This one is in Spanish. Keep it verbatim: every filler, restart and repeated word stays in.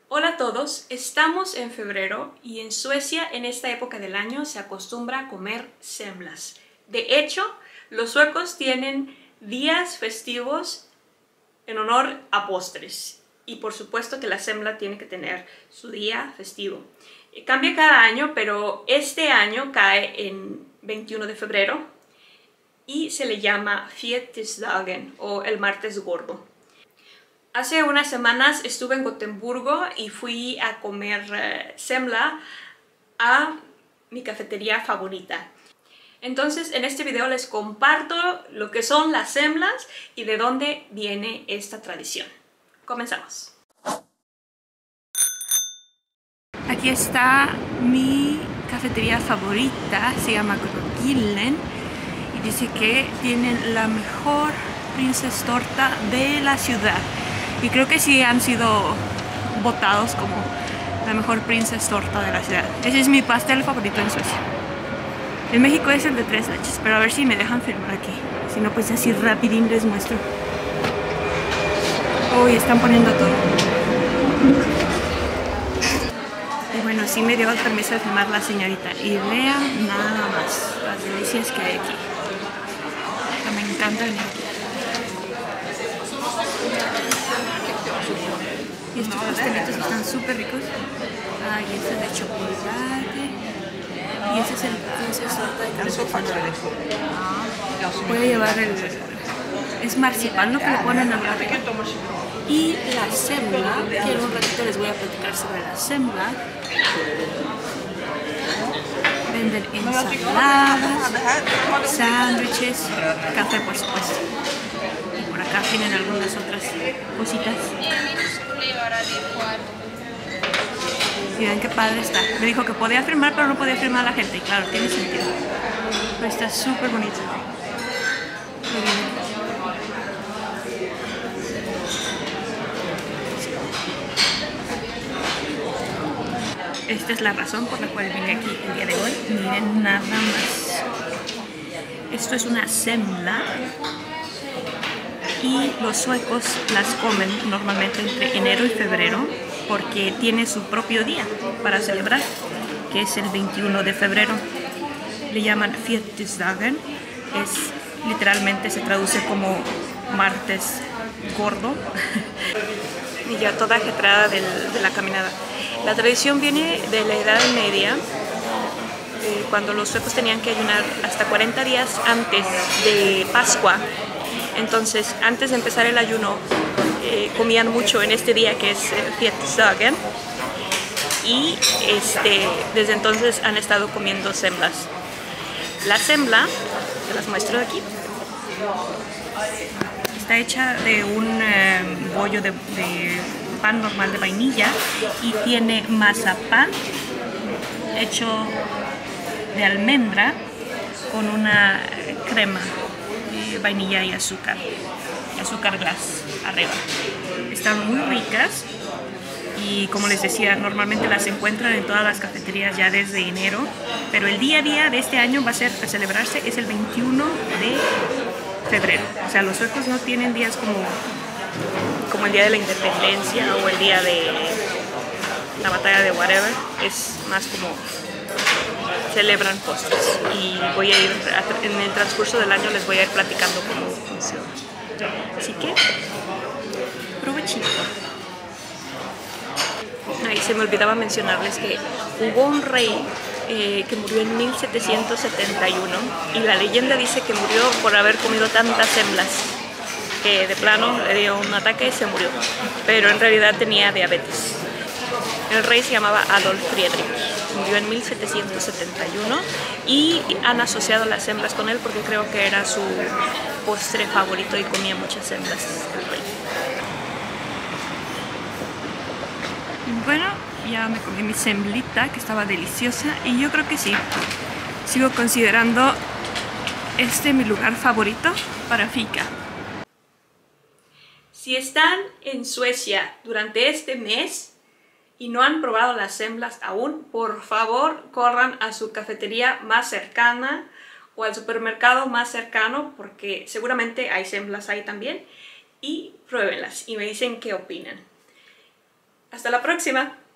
Hola a todos, estamos en febrero y en Suecia en esta época del año se acostumbra a comer semlas. De hecho, los suecos tienen días festivos en honor a postres y por supuesto que la semla tiene que tener su día festivo. Cambia cada año, pero este año cae en veintiuno de febrero y se le llama Fjälldagen o el martes gordo. Hace unas semanas estuve en Gotemburgo y fui a comer uh, semla a mi cafetería favorita. Entonces en este video les comparto lo que son las semlas y de dónde viene esta tradición. Comenzamos. Aquí está mi cafetería favorita, se llama Krokillen y dice que tienen la mejor princess torta de la ciudad. Y creo que sí han sido votados como la mejor princess torta de la ciudad. Ese es mi pastel favorito en Suecia. En México es el de tres leches, pero a ver si me dejan filmar aquí. Si no, pues así rapidín les muestro. Uy, están poniendo todo. Y bueno, sí me dio el permiso de filmar la señorita. Y vean nada más las delicias que hay aquí. Me encanta venir aquí. Y estos pastelitos están súper ricos. Ah, y este es de chocolate. Y ese es el princess torta de calzone. Voy a llevar el... es marzipan lo que le ponen al lado. Y la semla, que en un ratito les voy a platicar sobre la semla. Venden ensaladas, sándwiches, café por supuesto. Y por acá tienen algunas otras cositas. Y ven qué padre está. Me dijo que podía firmar, pero no podía firmar a la gente. Y claro, tiene sentido. Pero está súper bonito. Muy bien. Esta es la razón por la cual vine aquí el día de hoy. Miren nada más. Esto es una semla. Y los suecos las comen normalmente entre enero y febrero porque tiene su propio día para celebrar, que es el veintiuno de febrero. Le llaman Fjälldagen, es literalmente se traduce como martes gordo. Y ya toda ajetrada del, de la caminada. La tradición viene de la Edad Media, eh, cuando los suecos tenían que ayunar hasta cuarenta días antes de Pascua. Entonces, antes de empezar el ayuno, eh, comían mucho en este día que es el Fjälldagen y este, desde entonces han estado comiendo semlas. La semla, te las muestro de aquí, está hecha de un eh, bollo de, de pan normal de vainilla y tiene mazapán hecho de almendra con una crema. Vainilla y azúcar, azúcar glass arriba. Están muy ricas y como les decía, normalmente las encuentran en todas las cafeterías ya desde enero, pero el día a día de este año va a ser a celebrarse, es el veintiuno de febrero. O sea, los suecos no tienen días como, como el día de la independencia o el día de la batalla de whatever, es más como celebran postres y voy a ir a, en el transcurso del año les voy a ir platicando cómo funciona. Así que provechito. Ahí se me olvidaba mencionarles que hubo un rey eh, que murió en mil setecientos setenta y uno y la leyenda dice que murió por haber comido tantas semlas que de plano le dio un ataque y se murió, pero en realidad tenía diabetes. El rey se llamaba Adolf Friedrich. Murió en mil setecientos setenta y uno y han asociado las semlas con él porque creo que era su postre favorito y comía muchas semlas el rey. Bueno, ya me comí mi semblita que estaba deliciosa y yo creo que sí, sigo considerando este mi lugar favorito para fika. Si están en Suecia durante este mes y no han probado las semlas aún, por favor corran a su cafetería más cercana o al supermercado más cercano porque seguramente hay semlas ahí también y pruébenlas y me dicen qué opinan. Hasta la próxima.